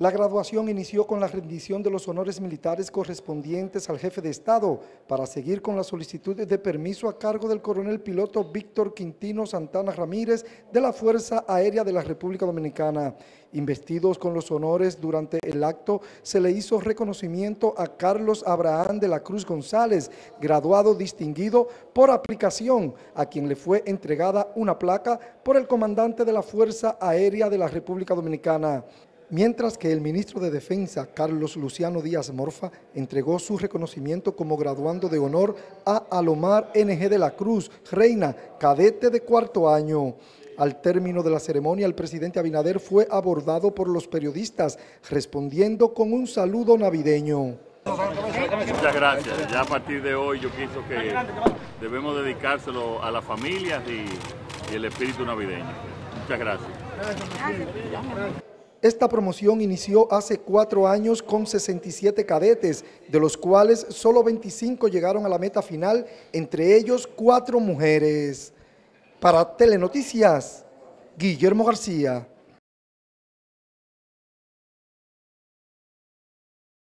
La graduación inició con la rendición de los honores militares correspondientes al jefe de Estado para seguir con las solicitudes de permiso a cargo del coronel piloto Víctor Quintino Santana Ramírez de la Fuerza Aérea de la República Dominicana. Investidos con los honores durante el acto, se le hizo reconocimiento a Carlos Abraham de la Cruz González, graduado distinguido por aplicación, a quien le fue entregada una placa por el comandante de la Fuerza Aérea de la República Dominicana. Mientras que el ministro de Defensa, Carlos Luciano Díaz Morfa, entregó su reconocimiento como graduando de honor a Alomar N.G. de la Cruz, Reina, cadete de cuarto año. Al término de la ceremonia, el presidente Abinader fue abordado por los periodistas, respondiendo con un saludo navideño. Muchas gracias. Ya a partir de hoy yo pienso que debemos dedicárselo a las familias y el espíritu navideño. Muchas gracias. Esta promoción inició hace 4 años con 67 cadetes, de los cuales solo 25 llegaron a la meta final, entre ellos 4 mujeres. Para Telenoticias, Guillermo García.